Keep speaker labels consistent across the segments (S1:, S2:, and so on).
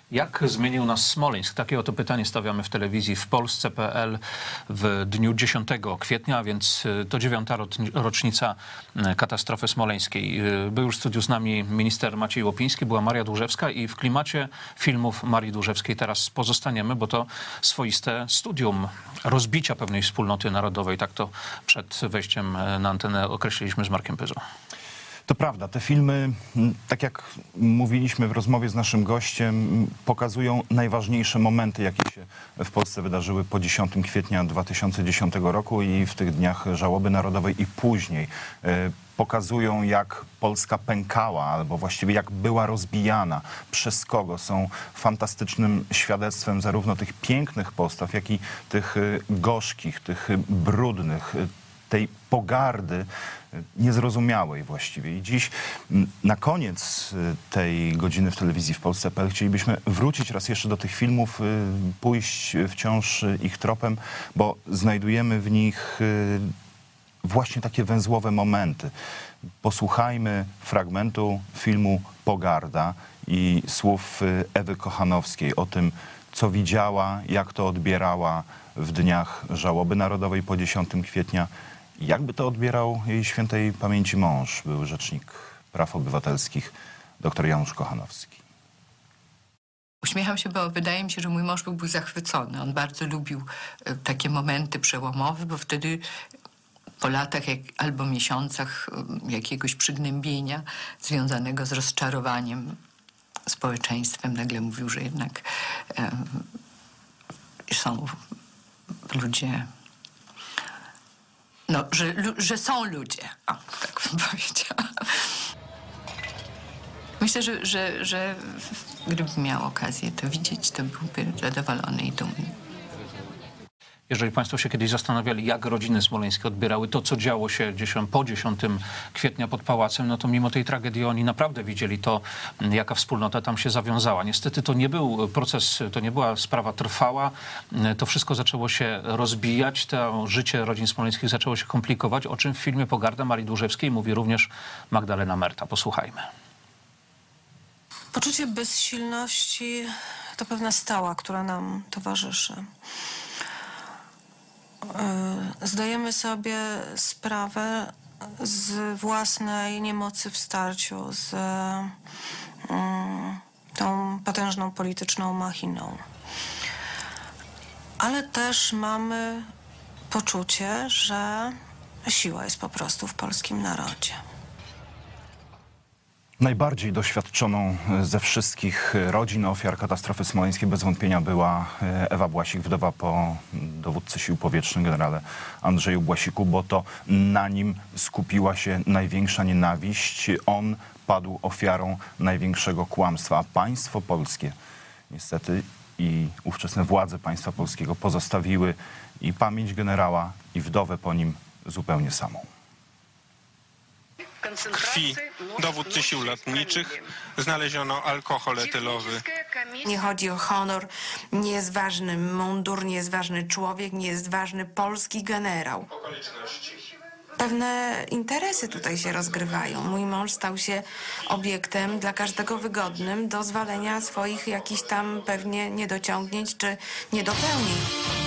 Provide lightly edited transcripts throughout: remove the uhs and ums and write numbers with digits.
S1: Jak zmienił nas Smoleńsk? Takie oto pytanie stawiamy w telewizji w Polsce.pl w dniu 10 kwietnia, a więc to 9. rocznica katastrofy smoleńskiej. Był już w studiu z nami minister Maciej Łopiński, była Maria Dłużewska i w klimacie filmów Marii Dłużewskiej teraz pozostaniemy, bo to swoiste studium rozbicia pewnej wspólnoty narodowej. Tak to przed wejściem na antenę określiliśmy z Markiem Pyzą.
S2: To prawda, te filmy, tak jak mówiliśmy w rozmowie z naszym gościem, pokazują najważniejsze momenty, jakie się w Polsce wydarzyły po 10 kwietnia 2010 roku i w tych dniach żałoby narodowej i później. Pokazują, jak Polska pękała, albo właściwie jak była rozbijana, przez kogo. Są fantastycznym świadectwem zarówno tych pięknych postaw, jak i tych gorzkich, tych brudnych, tej pogardy niezrozumiałej właściwie. I dziś na koniec tej godziny w telewizji w Polsce.pl chcielibyśmy wrócić raz jeszcze do tych filmów, pójść wciąż ich tropem, bo znajdujemy w nich właśnie takie węzłowe momenty. Posłuchajmy fragmentu filmu Pogarda i słów Ewy Kochanowskiej o tym, co widziała, jak to odbierała w dniach żałoby narodowej po 10 kwietnia. Jakby to odbierał jej świętej pamięci mąż, był rzecznik praw obywatelskich, dr Janusz Kochanowski.
S3: Uśmiecham się, bo wydaje mi się, że mój mąż był zachwycony. On bardzo lubił takie momenty przełomowe, bo wtedy po latach albo miesiącach jakiegoś przygnębienia związanego z rozczarowaniem społeczeństwem nagle mówił, że jednak są ludzie... No, że są ludzie. O, tak bym powiedziała. Myślę, że gdybym miał okazję to widzieć, to byłby zadowolony i dumny.
S1: Jeżeli państwo się kiedyś zastanawiali, jak rodziny smoleńskie odbierały to, co działo się po 10 kwietnia pod pałacem, no to mimo tej tragedii oni naprawdę widzieli to, jaka wspólnota tam się zawiązała. Niestety to nie był proces, to nie była sprawa trwała. To wszystko zaczęło się rozbijać. To życie rodzin smoleńskich zaczęło się komplikować, o czym w filmie Pogarda Marii Dłużewskiej mówi również Magdalena Merta. Posłuchajmy.
S4: Poczucie bezsilności to pewna stała, która nam towarzyszy. Zdajemy sobie sprawę z własnej niemocy w starciu z tą potężną polityczną machiną. Ale też mamy poczucie, że siła jest po prostu w polskim narodzie.
S2: Najbardziej doświadczoną ze wszystkich rodzin ofiar katastrofy smoleńskiej bez wątpienia była Ewa Błasik, wdowa po dowódcy sił powietrznych generale Andrzeju Błasiku, bo to na nim skupiła się największa nienawiść. On padł ofiarą największego kłamstwa, a państwo polskie niestety i ówczesne władze państwa polskiego pozostawiły i pamięć generała, i wdowę po nim zupełnie samą.
S5: Krwi dowódcy sił lotniczych znaleziono alkohol etylowy.
S6: Nie chodzi o honor, nie jest ważny mundur, nie jest ważny człowiek, nie jest ważny polski generał. Pewne interesy tutaj się rozgrywają. Mój mąż stał się obiektem dla każdego wygodnym do zwalenia swoich jakichś tam pewnie niedociągnięć czy niedopełnień.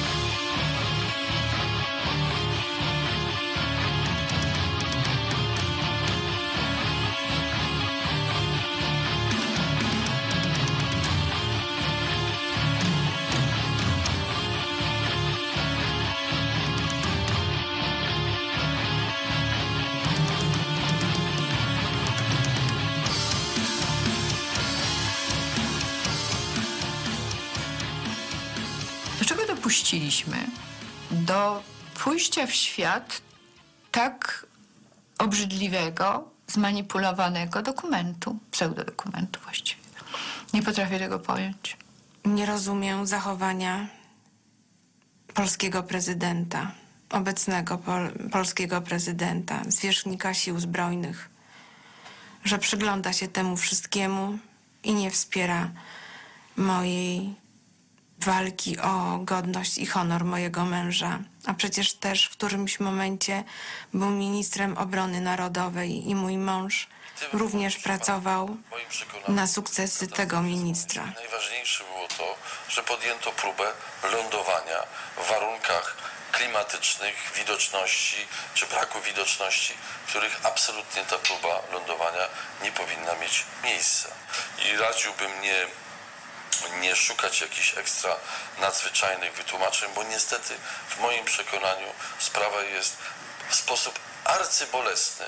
S3: Dlaczego dopuściliśmy do pójścia w świat tak obrzydliwego, zmanipulowanego dokumentu, pseudodokumentu właściwie? Nie potrafię tego pojąć.
S6: Nie rozumiem zachowania polskiego prezydenta, obecnego polskiego prezydenta, zwierzchnika sił zbrojnych, że przygląda się temu wszystkiemu i nie wspiera mojej walki o godność i honor mojego męża. A przecież też w którymś momencie był ministrem obrony narodowej i mój mąż również pracował na sukcesy tego ministra.
S7: Najważniejsze było to, że podjęto próbę lądowania w warunkach klimatycznych, widoczności czy braku widoczności, w których absolutnie ta próba lądowania nie powinna mieć miejsca. I radziłbym nie szukać jakichś ekstra nadzwyczajnych wytłumaczeń, bo niestety w moim przekonaniu sprawa jest w sposób arcybolesny,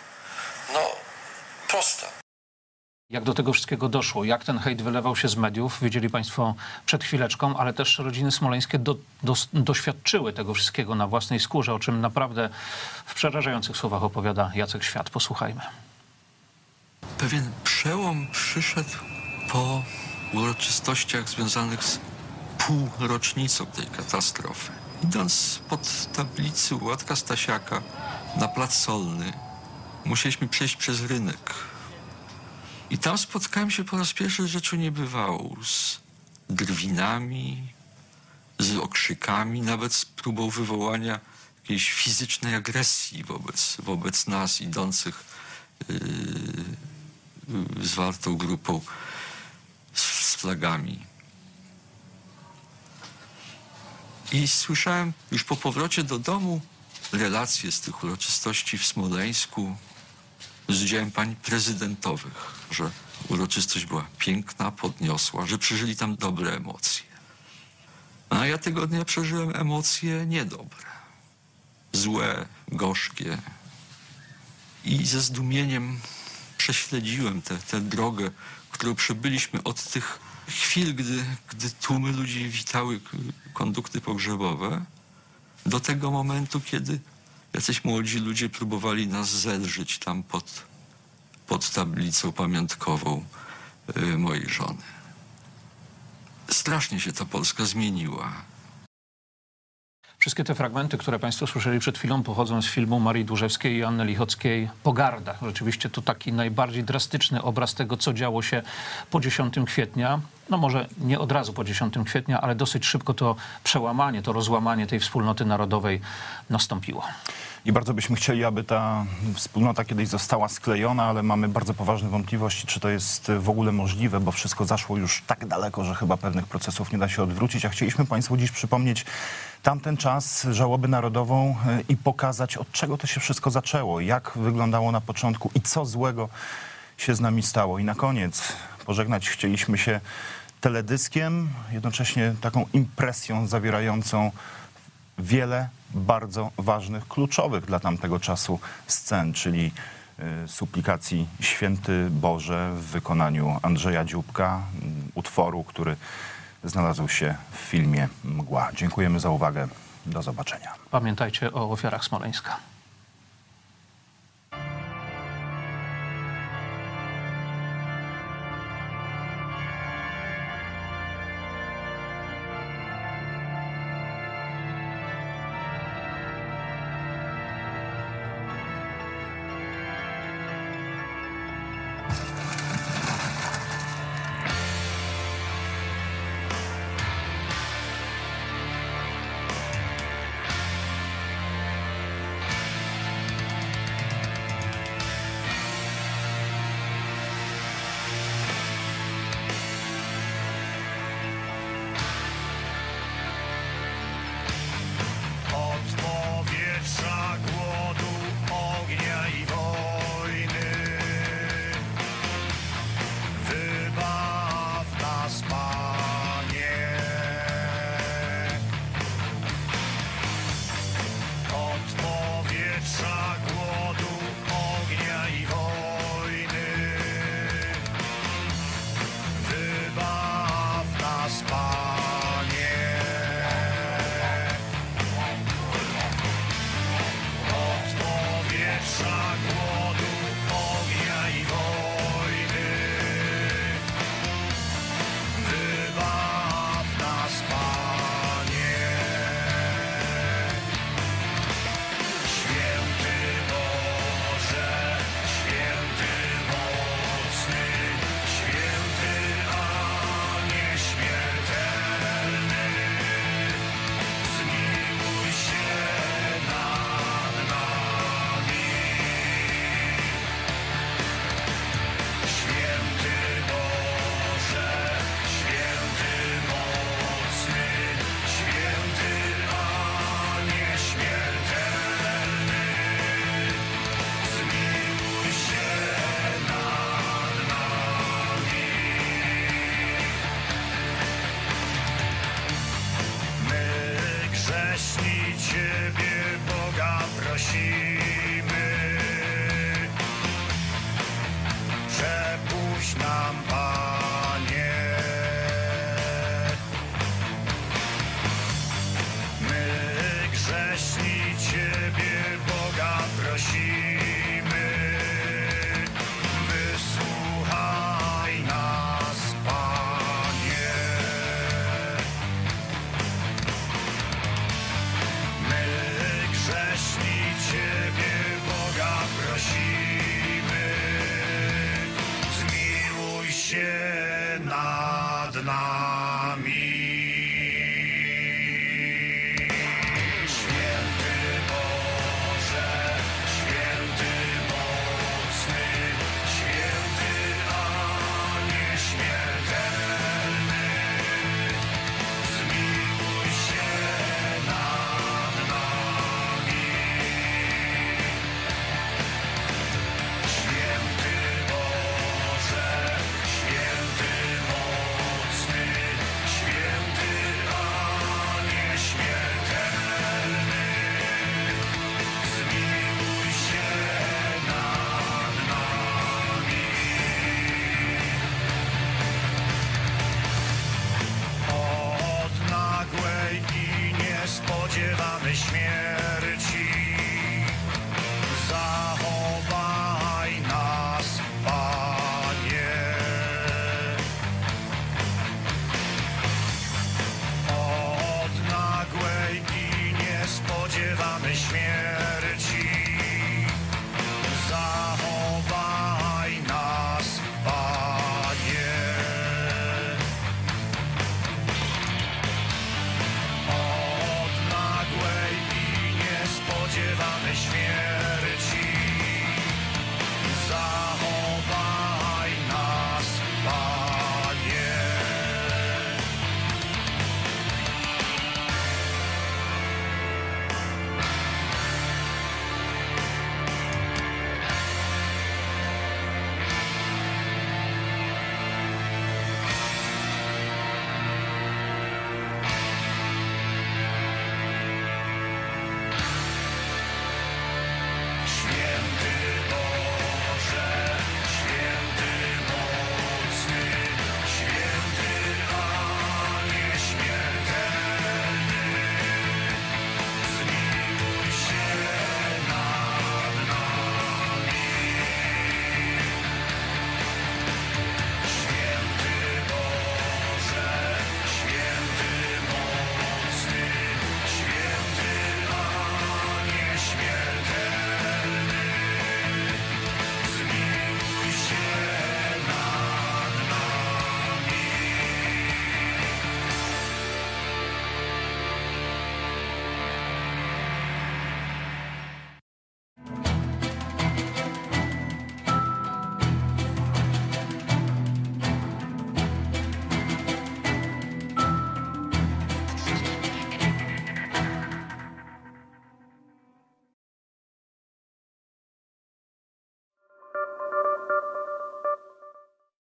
S7: prosta.
S1: Jak do tego wszystkiego doszło? Jak ten hejt wylewał się z mediów? Wiedzieli państwo przed chwileczką, ale też rodziny smoleńskie doświadczyły tego wszystkiego na własnej skórze, o czym naprawdę w przerażających słowach opowiada Jacek Świat. Posłuchajmy.
S8: Pewien przełom przyszedł po uroczystościach związanych z półrocznicą tej katastrofy. Idąc pod tablicę Władka Stasiaka na Plac Solny, musieliśmy przejść przez rynek. I tam spotkałem się po raz pierwszy z rzeczą niebywałą, z drwinami, z okrzykami, nawet z próbą wywołania jakiejś fizycznej agresji wobec nas idących zwartą grupą z flagami. I słyszałem już po powrocie do domu relacje z tych uroczystości w Smoleńsku z udziałem pań prezydentowych, że uroczystość była piękna, podniosła, że przeżyli tam dobre emocje. A ja tego dnia przeżyłem emocje niedobre, złe, gorzkie. I ze zdumieniem prześledziłem tę drogę, którą przebyliśmy od tych chwil, gdy tłumy ludzi witały kondukty pogrzebowe, do tego momentu, kiedy jacyś młodzi ludzie próbowali nas zelżyć tam pod tablicą pamiątkową mojej żony. Strasznie się ta Polska zmieniła.
S1: Wszystkie te fragmenty, które państwo słyszeli przed chwilą, pochodzą z filmu Marii Dłużewskiej i Anny Lichockiej „Pogarda”. Rzeczywiście to taki najbardziej drastyczny obraz tego, co działo się po 10 kwietnia. No może nie od razu po 10 kwietnia, ale dosyć szybko to przełamanie, to rozłamanie tej wspólnoty narodowej nastąpiło.
S2: I bardzo byśmy chcieli, aby ta wspólnota kiedyś została sklejona, ale mamy bardzo poważne wątpliwości, czy to jest w ogóle możliwe, bo wszystko zaszło już tak daleko, że chyba pewnych procesów nie da się odwrócić. A chcieliśmy państwu dziś przypomnieć tamten czas, żałobę narodową i pokazać, od czego to się wszystko zaczęło, jak wyglądało na początku i co złego się z nami stało. I na koniec pożegnać chcieliśmy się teledyskiem, jednocześnie taką impresją zawierającą wiele bardzo ważnych, kluczowych dla tamtego czasu scen, czyli suplikacji Święty Boże w wykonaniu Andrzeja Dzióbka, utworu, który znalazł się w filmie Mgła. Dziękujemy za uwagę. Do zobaczenia.
S1: Pamiętajcie o ofiarach Smoleńska.
S9: prosimy, przepuść nam, Panie. My grzeszni Ciebie, Boga, prosimy, wysłuchaj nas, Panie. My grzeszni Ciebie, Boga, prosimy, zmiłuj się nad nami.